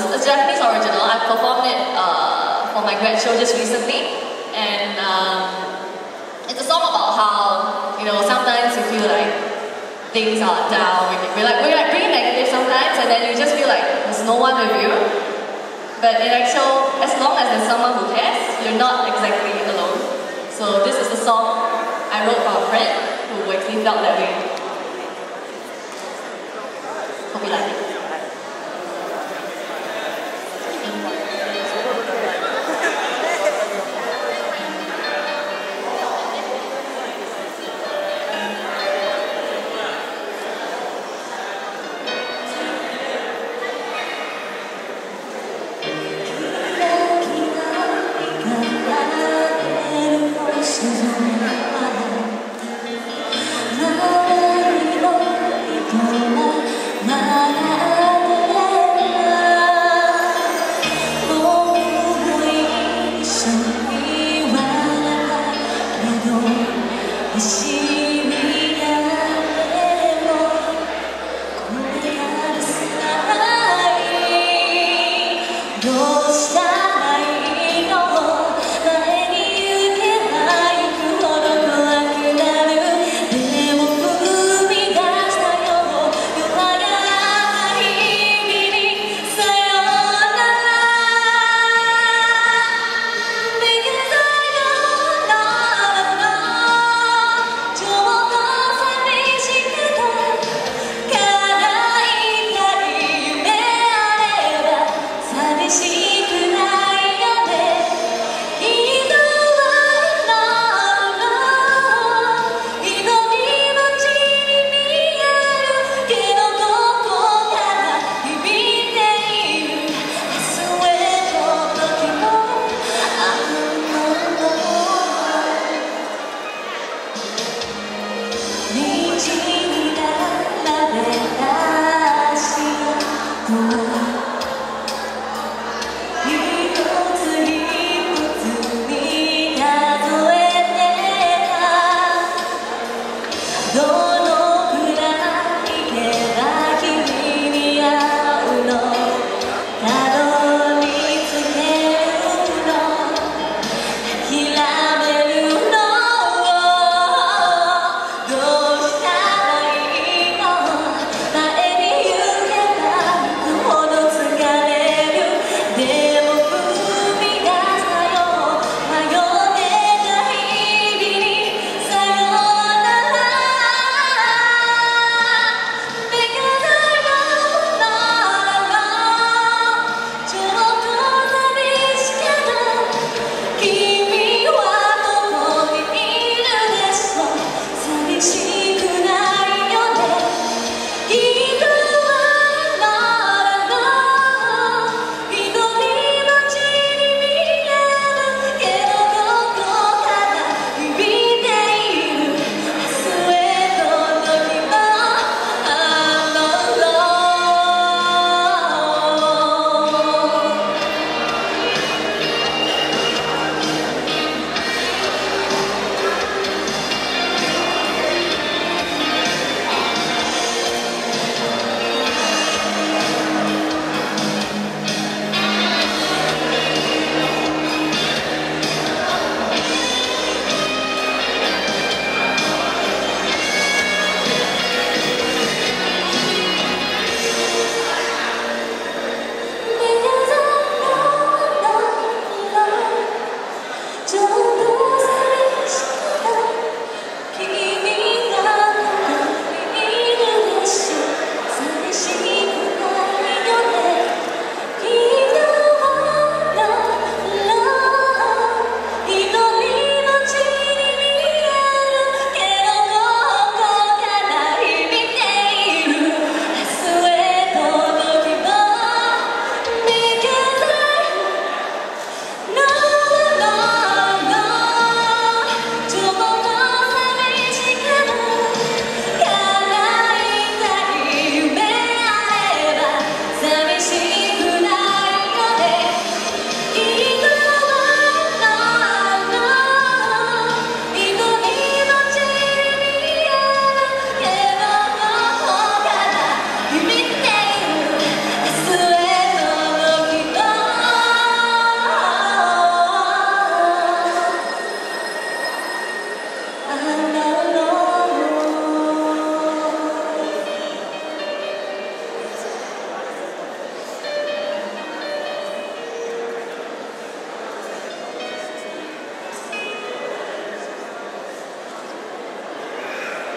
a Japanese original. I performed it for my grad show just recently, and it's a song about how, you know, sometimes you feel like things are down, we're like pretty negative sometimes, and then you just feel like there's no one with you. But in actual, as long as there's someone who cares, you're not exactly alone. So this is the song I wrote for a friend who actually felt that way. Hope you like it. My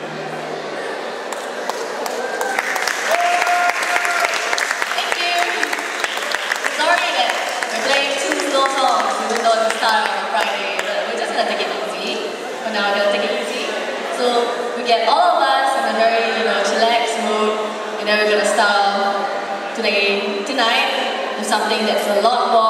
Thank you. Sorry that we're playing 2 slow songs even though it's the start of a Friday, but we're just gonna take it easy. For now, we're gonna take it easy. So we get all of us in a very, chillaxed mood, and then we're gonna start today, tonight, with something that's a lot more